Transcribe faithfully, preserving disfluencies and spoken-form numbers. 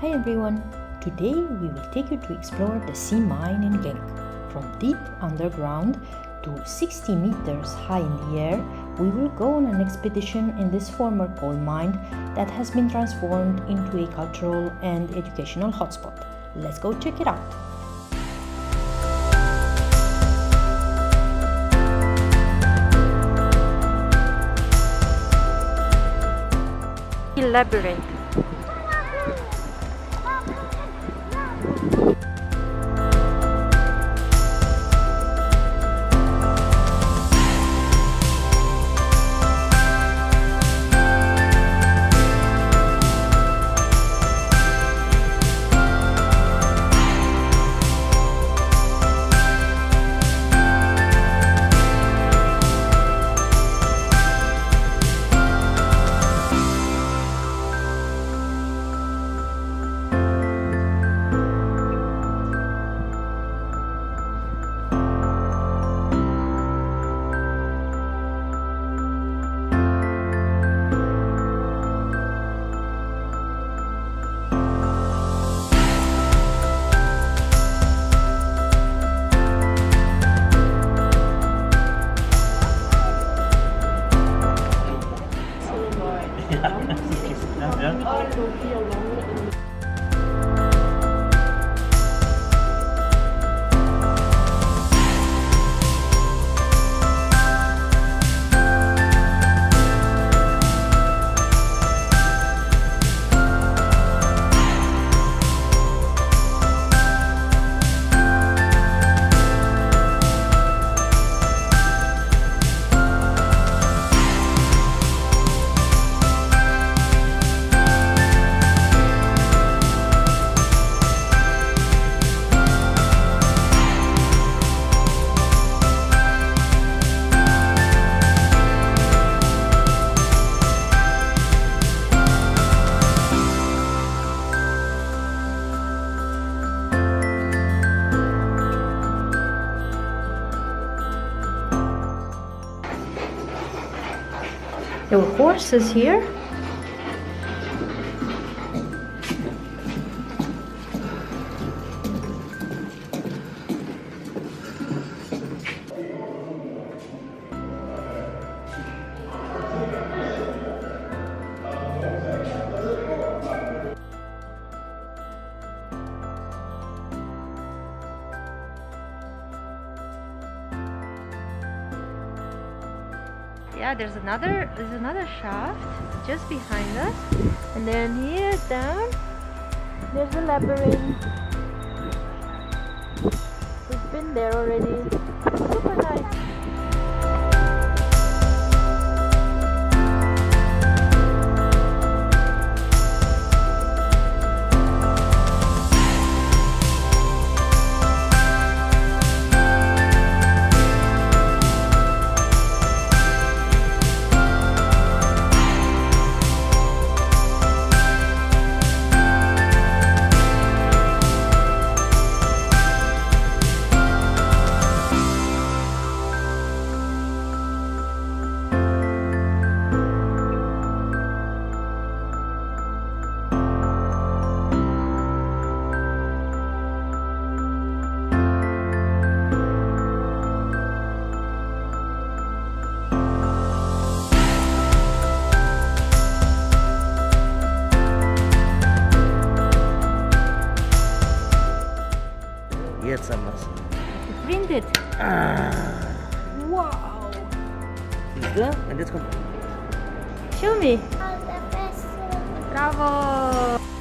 Hi everyone! Today we will take you to explore the sea mine in Genk. From deep underground to sixty meters high in the air, we will go on an expedition in this former coal mine that has been transformed into a cultural and educational hotspot. Let's go check it out! Labyrinth. There were horses here. Yeah, there's another there's another shaft just behind us, and then here down there's a labyrinth. We've been there already. Super nice. Jetzt haben wir es. Printed. Ah. Wow. Siehst du? Und jetzt kommt. Show me. Bravo.